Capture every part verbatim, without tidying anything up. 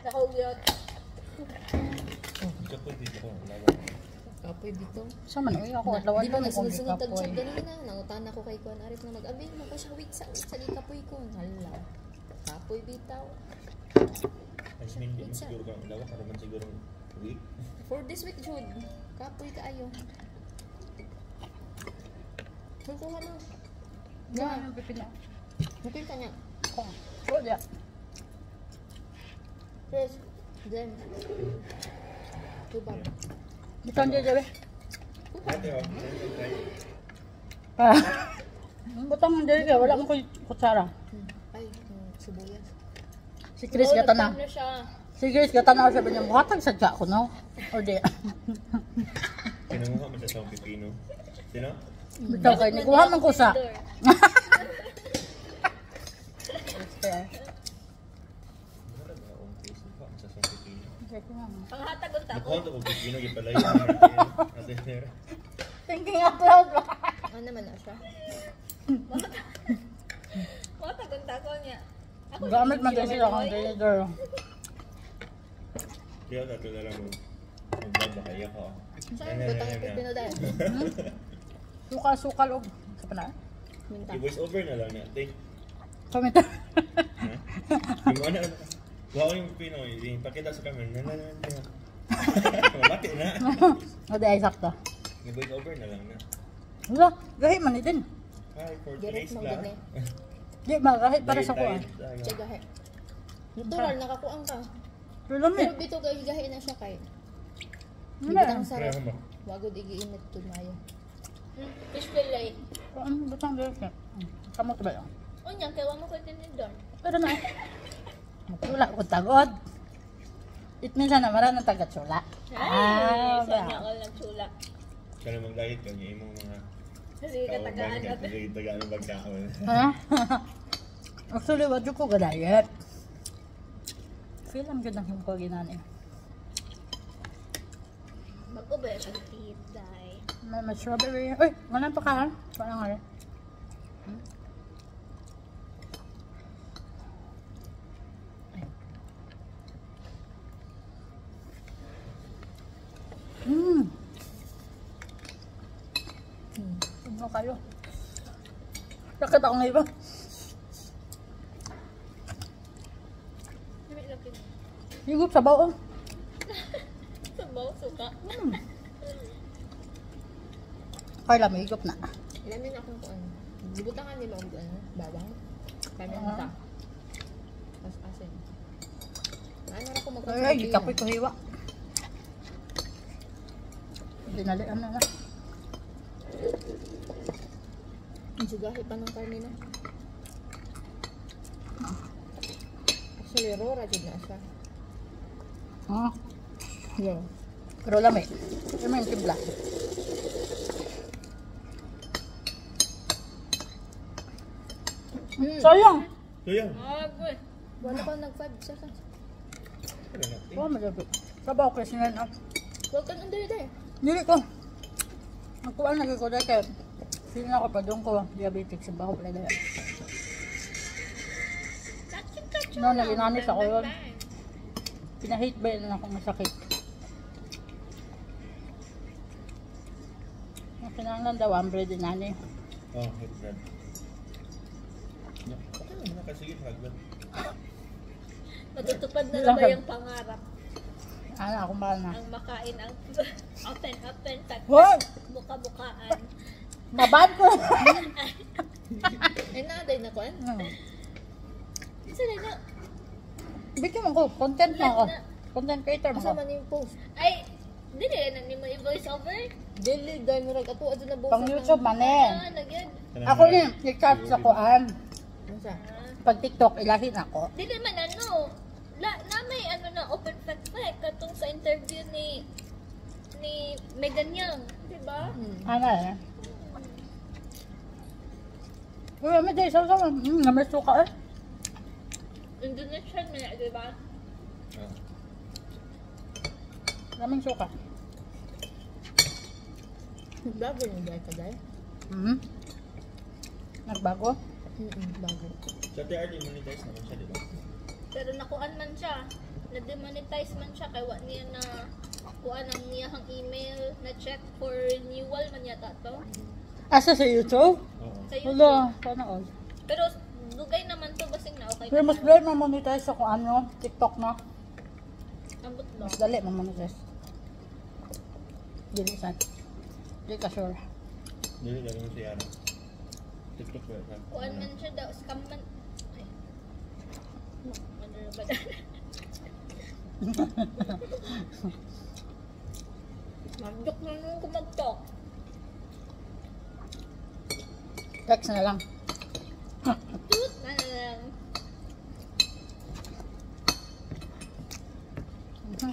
Nakaugyot. Kapoy dito ko. Kapoy dito. Sa man uy ako adlaw Di ba na kung nagsunod-sunod tag chat kapoy. ganina. Nangutan ako kay Kuan Arif na mag-abi mo ko siya wait sa wait sa di kapoy ko. Hala. Kapoy bitaw. Ay, hindi mo siguro kang lawa. Para man siguro week. For this week, Jude. Kapoy ka ayo. Kukuha mo. Yan ang pipila. Mungkin ka niya. Ko. Ko dia. Yes. Then. Tubab. Bitan dia jabe. Ate oh. Ah. Butang dia kaya wala mo ko kutsara. Hmm. Ay, hmm, sibuyas. Si Chris gata na. Ano siya? Si Chris gata na sabi niya muhatag sadya ko no. O di. Kinunguha mo sa San Pipino. Sino? Bitaw kay ni kuha man ko sa. Panghatag unta ko. Nakuha ko Pipino yung pala yun. Thinking out loud. Ano naman na siya? Panghatag unta ko niya. Gamit man din sila kung leader. Kaya nato na lang mo. Magbaba kaya ko. Saan butang yung pipino dahil? Sukal-sukal og sa pana. Minta. I-voice over na lang natin. Comment. Yung ano, wow yung Pino, ipakita sa camera. Na na na na. Mati na. O di ay sakto. I-voice over na lang na. Wala, gahi man ni din. Hi, for Direct today's mong vlog. gani. Di ba gahi para sa kuan. Siya gahe. Natural, nakakuang ka. Pero lami. Pero bito gahi gahe na siya kay. Wala. Butang sarap. Kaya mo. Wagod igiinit tud mayo. Fish fillet. Kuan butang direct. Kamot ba yun? Unya kay wa mo kay tinidor. Pero na. Wala ko tagod. It means na mara ng taga-tsula. Ah, ba. all nagtsula. Kaya mag-diet ka niya yung mga Kasi katagaan natin. Kasi tagaan ng pagkaon. Ha? Actually, wadyo ko ga-diet. Feel ang ganda ng ko ginani. Mag-ubay sa teeth, dai. May may strawberry. Uy, ganun pa ka ha? Parang nga. Hmm? Hmm. Hmm. Ano kayo? Sakit ako ngayon ba? Higup sa bao. Sabaw, suka. Hmm. Kaya may higup na. Ilamin akong kuan. Gibutangan nila ang ano, bawang. Kami ang Ah. ta. As asin. Ano ra ko mag Ay, ay, kapoy ko hiwa. Dinalian na na. Sugahi pa ng karne na. Actually, raw ra jud na siya. Ah, Yeah. pero lami. Yung may timpla. Hmm. Sayang. So yan. Agwe. Wala pa nag-five seconds. Ano natin? Oh, malabi. Sabaw ko sinan up. Huwag ka nandun dahil. Dili ko. Nakuha na ko dahil kaya feel na ko pa doon ko diabetic sa baho pala dahil. No, naginanis ako yun. Pinahate ba yun ako masakit? Ang kinanglan daw, ambre din nani. Oh, hit bread. Okay naman na kasi yun, hagbat. Matutupad na Lang na ba ka- yung pangarap? Ano, akong mahal na. Ang makain ang open-open sa Hoy! buka-bukaan. Mabad ko! Ay na, day na kuan. Hmm. Isa day na. Bigyan mo ko, content mo ako. Content creator mo Asa ako. man yung post? Ay, dili na ni mo i-voice over? Dili, dahil mo rag ato, adyo na buka. Pang YouTube man eh. Ah, nagyan. Ako rin, i-chat sa kuan. Ano siya? Pag TikTok, ilahin ako. Dili man ano. La, na may ano na open fact fact katong sa interview ni ni Megan Young, di ba? Hmm. Ano eh? Uy, may day, sawa-sawa. Hmm, namis suka eh. Indonesian man, di ba? Ah. Daming suka. Nag-vlogger niyo dahil ka dahil? Hmm. Nagbago? Hmm, bago. Sa T R D monetize naman siya, di ba? Pero nakuan man siya. na-demonetize man siya kay wa niya na kuha ng niyang email na check for renewal man yata to. Asa sa YouTube? Oo. Sa YouTube. Wala, sana all. Pero dugay naman to basing na okay. Pero mas dali mamonetize sa kung ano, TikTok na. Ambot lang. Mas dali mamonetize. Dili sa. Di ka sure. Dili dali mo siya. TikTok ba? Kuan man siya daw, scam man. Ay. Ano na ba? Magdok na nung kumagtok. Text na lang. Tut na na lang. Mhm.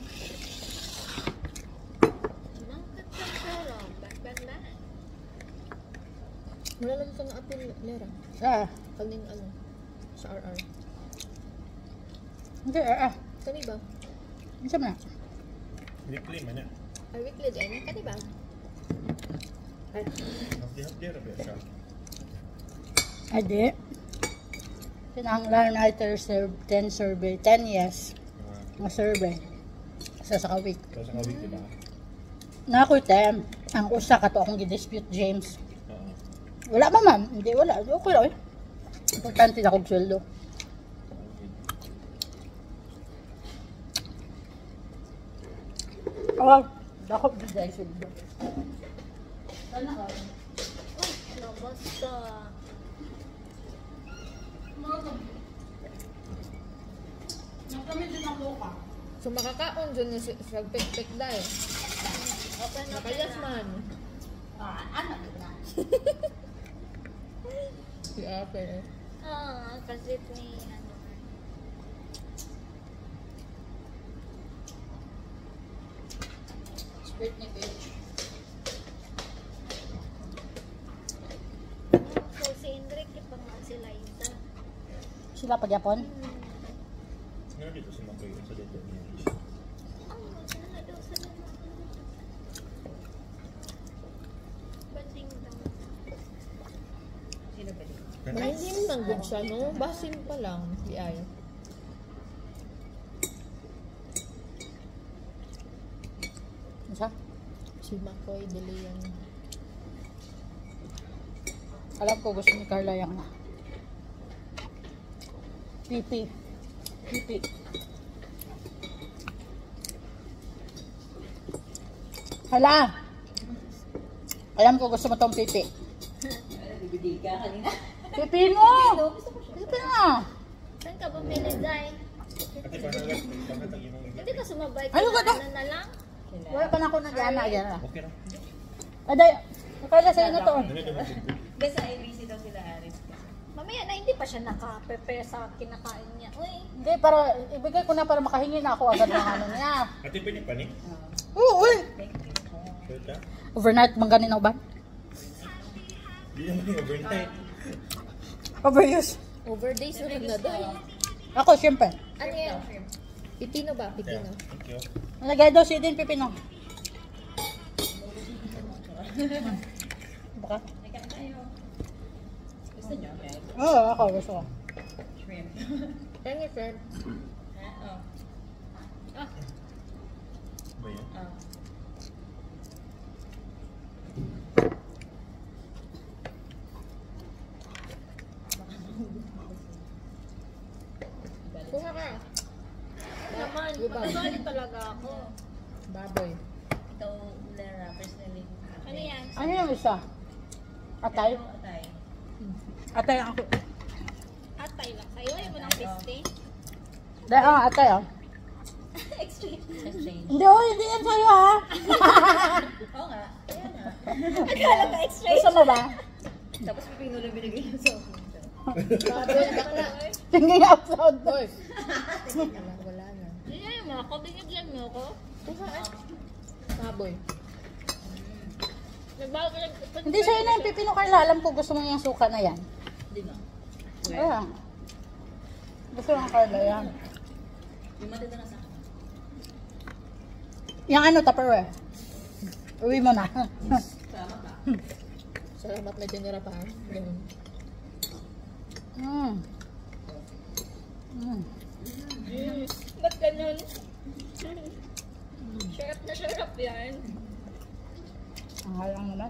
Mangkat sa sala. Back back na. Wala lang ito na apil, Lera. Ah, Kaling ano, sa R R. hindi ah. ah. Kani ba? Ano siya na? Weekly man na. Ay, weekly din. Kani ba? Ay, Hapdi-hapdi ra ba siya? Adi. Kinahanglan na ito serve ten survey. ten yes. Ah, Nga survey. Sa sa ka-week. so sa week diba? Na ako tem. Ang usa ka to akong gidispute James. Oo. Wala ba man? Hindi wala. Okay lang eh. Importante na akong sweldo. Oh, dako ba dahil sweldo? Sana ka? Uy, labas ka. Nagamit din ang luka. so makakaon dyan ni sa pek-pek dahil. Open na Nakayas man. Ah, anak na. Si Ate. Ah, kasi ni ano. Spirit ni bitch. So si Indrik ipang si Liza. Sila pagyapon? Ano dito si Makoy sa dito niya? Oh, sana daw sila na. Banding daw. Mahindi lang good siya, no? Basin pa lang. Di ay. Ano siya? Si Makoy De Leon. Alam ko gusto ni Carla yung pipi. Pipi. Hala! Alam ko gusto mo tong pipi. Pipi mo! Pipi na! Saan ka bumili, Zay? Ate pangalat, pangatag imong Hindi ka sumabay Ano ba to? Ano na lang? Wala pa na ako nag-ana. Yan na. Okay ra. Aday, Carla sa'yo na to. Ano naman dito? Basta A B C daw sila Aris. Mamaya na hindi pa siya naka-prepare sa kinakain niya. Uy, Hindi, para ibigay ko na para makahingi na ako agad ng ano niya. Ate pwede pa ni? Oo, uy! Sure ka? Overnight mang ganin na uban? Di naman yung overnight. Overuse. Overdays na rin na dahil. Ako, syempre. Ano yan? Pipino ba? Yeah, Pipino. thank you. Nalagay daw si din pipino. Baka? Nagkaan tayo. Gusto nyo? Okay. Oo, ako gusto ko. Shrimp. Yan yung friend. Ha? Oh. Ba yan? Oh. Kuha ka. naman, Iba. magalit talaga ako. Baboy. Ikaw, Lera, personally. Ano yan? Ano yung isa? Atay? Ito, atay. Atay ako. Atay lang sa'yo. Ayaw mo ng piste. Dahil, ah, atay ah. Extreme. Exchange. Hindi, oh, hindi yan sa'yo ha. Oo nga. Ayan nga. Akala ka extreme. Gusto mo ba? Tapos pipino lang binigay niyo sa akin. Baboy, bakla. Tingin niya upload. Boy. Wala, wala na. Hindi mo ako. Binigyan mo ako. Kuha eh. Baboy. Nagbago lang. Hindi sa'yo na yung pipino, Carla. Alam ko gusto mo yung suka na yan. Hindi nga. Ayan. Gusto ng Carla yan. Yung matita na sa akin. Yung ano, Tupperware. Uwi mo na. Salamat na. Salamat na dinira pa. Ganun. Mm. Mm. Mm. Ba't ganun? Sarap na sarap yan. Ang halang naman.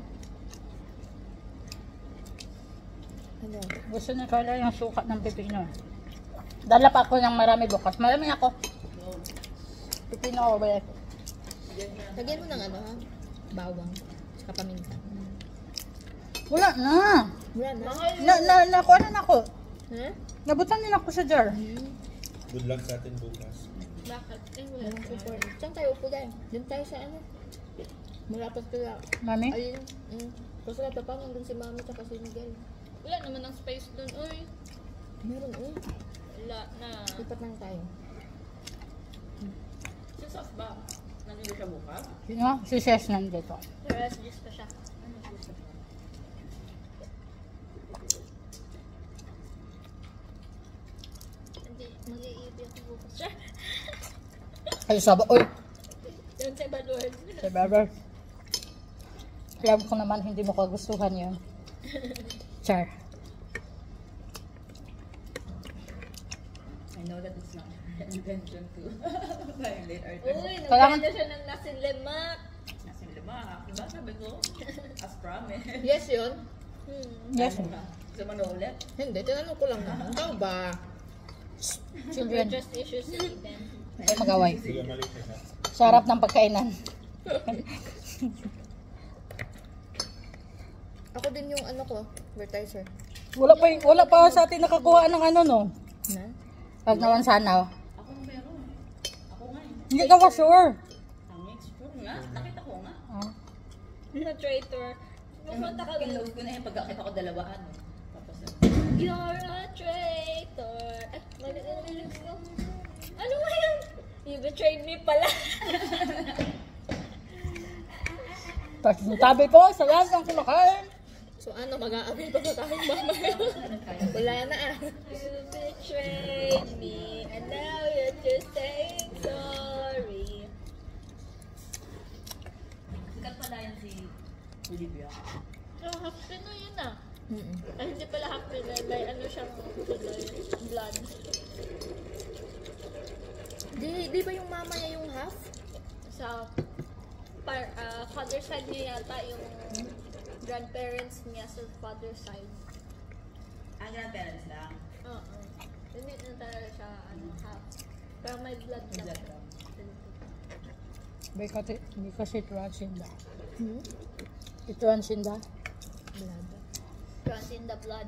Ano? Gusto ni Carla yung sukat ng pipino. Dala pa ako ng marami bukas. Marami ako. Pipino ako ba yan? Lagyan mo ng ano ha? Bawang. Tsaka paminta. Wala na. Wala na. Na, na, na, kuha na ako. Ha? Nabutan din ako sa jar. Good luck sa atin bukas. Bakit? Eh, wala. Walang support. Saan tayo upo dahil? Doon tayo sa ano? Malapit kaya. Mami? Ayun. Mm. Kasi nata pa nandun si Mami tsaka si Miguel. Wala naman ang space dun. Uy, Meron eh. wala na. Lipat lang tayo. Si Sos ba? Nandito siya bukas? Sino? Si Ses nandito. Rest juice pa siya. Hindi, mag-iibi ako bukas siya. Ay, saba. Uy! Yun sa Balord. Si Barbara. Alam ko naman hindi mo kagustuhan yun. Char. I know that it's not her intention to violate our terms. Uy, Kailangan- nagkanda siya ng nasin lemak. Nasin lima. Diba sabi ko? As promised. Yes yun. Hmm. Yes. Ano ba? Gusto mo na ulit? Hindi, tinanong ko lang naman. Ikaw ba? Children. Just issues sa Eden. Ay, magaway. Sige, maliit na siya. Sa harap ng pagkainan. Ako din yung ano ko, advertiser. Wala pa, wala pa sa atin nakakuha ng ano, no? Na? Pag naman sana. Ako meron. Ako nga eh. Hindi ka pa sure. Ang explore nga. Nakita ko nga. Ah. Na traitor. Pumunta ka Kinlove ko na yung pagkakita ko dalawaan. eh. Tapos eh, You're a traitor. Ay, mali na lyrics ko. Ano nga yan? You betrayed me pala. Tapos sabi ko, sa lahat ng kumakain. So ano, mag-aabil pa sa tayong mamaya. Wala na ah. You betrayed me and now you're just saying sorry. sikat pala yan si Olivia. So, half Pinoy yun ah. Mm-mm. Ay, hindi pala half Pinoy. May ano siyang Pinoy. Blood. Di, di ba yung mama niya yung half? Sa par, ah, father side niya yata yung grandparents niya sa father side. Ang grandparents lang. Oo. Hindi na talaga siya ano, half. Pero may blood May lang. blood lang. Because, it, because it runs in the... Hmm? It runs in the... Blood. Runs in the blood.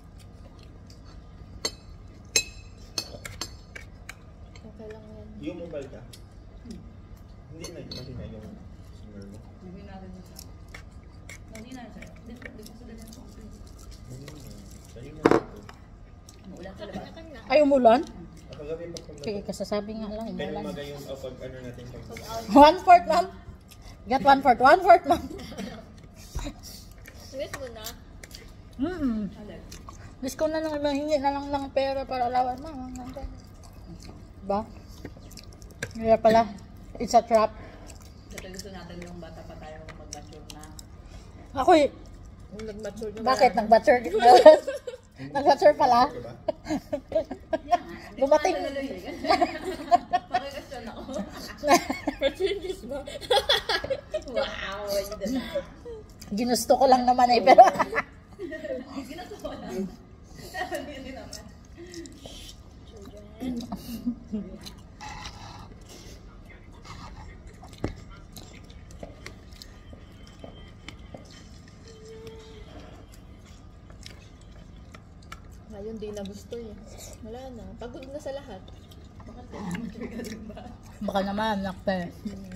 Okay lang yan. Yung mobile ka? Hindi na, hindi na yung singer mo. Hindi natin siya. Hindi na siya. Hindi ko sila ng phone. Hindi na. Sa'yo na ito. Maulan sa labas. Kanya-kanya. Ay, umulan? Ako gabi pa kung Kaya kasasabi nga lang, Pero umulan. umaga yung oh, pag ano natin pag One fourth, ma'am. Get one fourth. One fourth, ma'am. Wait mo na. Mm-mm. Gusto ko na lang mahingi na lang ng pera para lawan mo. Ba? Kaya pala, it's a trap. Kasi gusto natin yung bata pa tayo mag-mature na. Ako eh, Yung nag-mature na bakit? Nag-mature? Nag-mature pala? Diba? Bumating. Pakikasyon ako. Changes ba? Wow! Hindi na. Ginusto ko lang naman eh, pero... Ginato ko lang. Hindi naman. Ngayon, di na gusto eh. Wala na. Pagod na sa lahat. Baka naman, nakpe.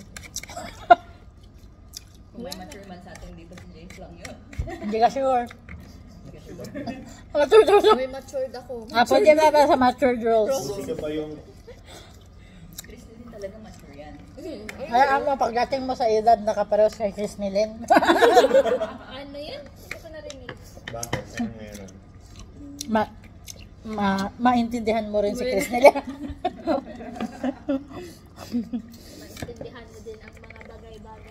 Kung may mature man sa atin dito, si James lang yun. Hindi ka sure. Hindi ka sure. Mature girls. May matured ako. Ah, pwede ba ba sa mature girls? Sino ba yung Chris din talaga mature yan. Mm. Ay, ano, pagdating mo sa edad, nakapareho kay Chris Nilin. Ano yan? Hindi ko narinig. bakit? Ano meron? ma, ma, maintindihan mo rin si Chris Nilin. Maintindihan mo din ang mga bagay-bagay.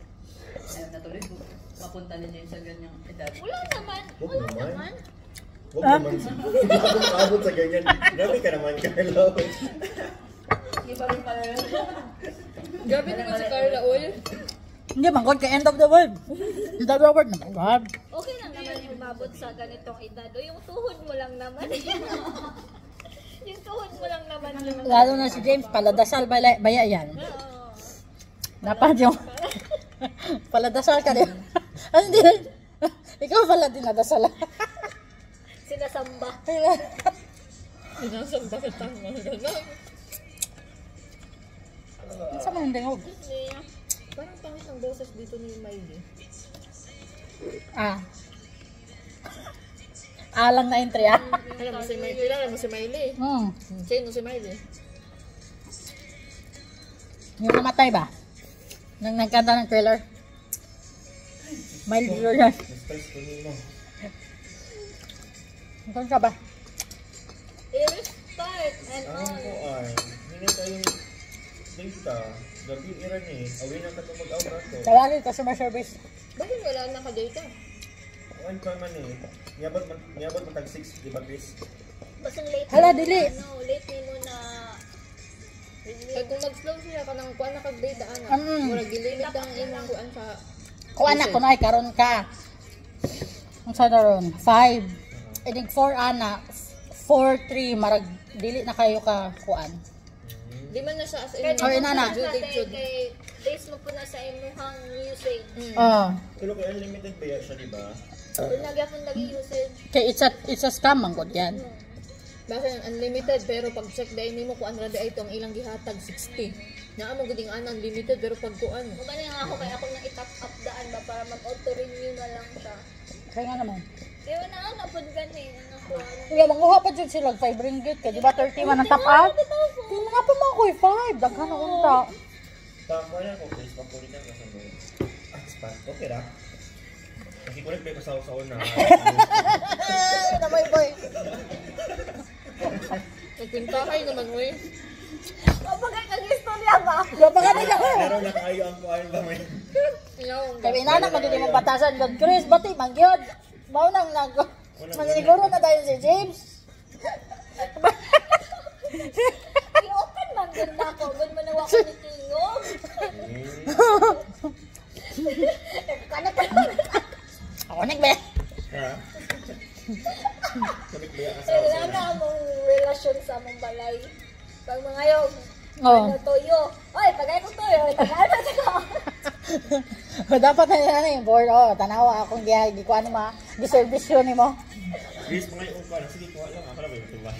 Ayun, natuloy ko. Mapunta na James sa ganyang edad. Wala naman. Huwag Wala naman. naman. Huwag naman sa... Hindi ako makaabot sa ganyan. Grabe ka naman, Carla. Iba rin pala yun. Grabe naman si Carla, oy. Hindi, manggod ka end of the world. End of the world naman, God. Okay lang naman yung umabot sa ganitong edad. O yung tuhod mo lang naman. Yung tuhod mo lang naman. Yung... Lalo na si James, paladasal baya, baya yan. Oo. Dapat yung... paladasal ka din. Ano hindi? Ikaw pala dinadasal. Sinasamba. Sinasamba ka tama. Ano sa mga dingog? Yeah. Parang pangit ang boses dito ni Miley. Ah. Alang na entry ah. Alam mo si Miley, alam mo si Miley. Hmm. Sino si Miley? Yung namatay ba? Nang nagkanta ng trailer? Mild Jordan. Na-stress ko nimo. Saan ka ba? I-restart and Ang all. ko ay, hindi tayong data. Gabi ira ni, away na ka mag out to. Tawagin customer service. Bakit wala naka-data? Ang pa man eh. Niyabot man, niyabot man tag six, di ba Chris? Basang late. Hala, mo dili. na, Ano, late ni mo na... Kaya kung mag-slow siya ka ng kuan naka-data ana. Mm. Mura gilimit ang imong kuan sa Kung anak ko na ay karon ka. Ang sa daron? Five. I think four ana. Four, three. Marag, dili na kayo ka kuan. di man na siya as in. Kaya Oh, inana. natin kay base mo po na sa imuhang usage. Oh. Pero kay unlimited ba yan siya, di ba? Kung nagyapon lagi usage. Kay it's a, it's a scam man gud yan. Basta unlimited pero pag check dai nimo kuan ra dai itong ilang gihatag sixty. Naa mo guding an unlimited pero pag kuan Kung ano nga ako, kaya ako nang itap up daan ba para mag-auto-renew na lang siya. Kaya nga naman. Kaya na ano, napod gani. Ano ko, ano. Iya, manguha pa dyan sila five ringgit. Kaya di ba thirty man ang top up? Di na pa mo ako five. Daghan na unta. Tama na ko, Chris. Pakulitan ka sa mga. Ah, spot. Okay ra. Nakikulit ba yung kasaw-saw na? Na boy boy. nagpintahay naman mo eh. O, bagay kag-istorya ba? Gapa ka nila ko. Pero nakaayo ang kuhaan ba may? Kaya inanak magiging mo batasan. God Chris, bati, mangyod. Mau nang nag... Maniguro na tayo si James. I-open man din na ako. Good man nawa ko ni Tingog. Kanak ka. Ako nagbe. Ha? Sabit ba yung Kaya asawa na among relasyon sa among balay. Pag mga yung, Oh. ano, toyo. Oy, tagay ko toyo. Tagay na ko. Dapat na nila na yung board. Oh, tanawa akong giha. Di ko ano ma. Di-service yun ni mo. Chris, mga yung kuhaan. Sige, kuha lang. Ako na ba yung tubay?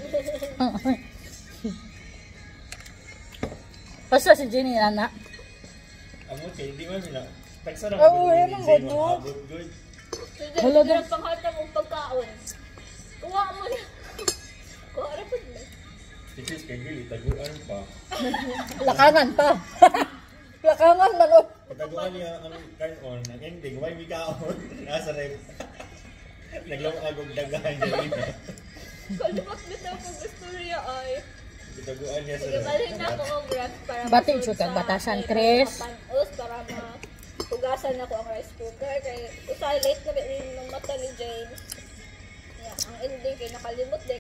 Basta si Jenny na. Amot kayo, hindi man nila. Tagsa na Oo, good yan ni ang Zay, good, mga no? abot good. Sige, Wala hindi daw. lang panghata mong pagkaon. Kuha mo na. Kuha rin po na. Si Chris, kay Gil, itaguan pa. Lakangan pa. Lakangan man oh. Itaguan niya ang kanon. Ang ending, why we kaon? Nasa rep. Naglawag dagahan niya rin. Kalibak na ako gusto niya ay. Itaguan niya sa Sige, balhin na ako ang ref para Bati, masunod sukad, sa- batasan, sa Chris. panos para mahugasan ako ang rice cooker. Kaya usay late na rin ng mata ni James. Yeah, ang ending kay nakalimot din.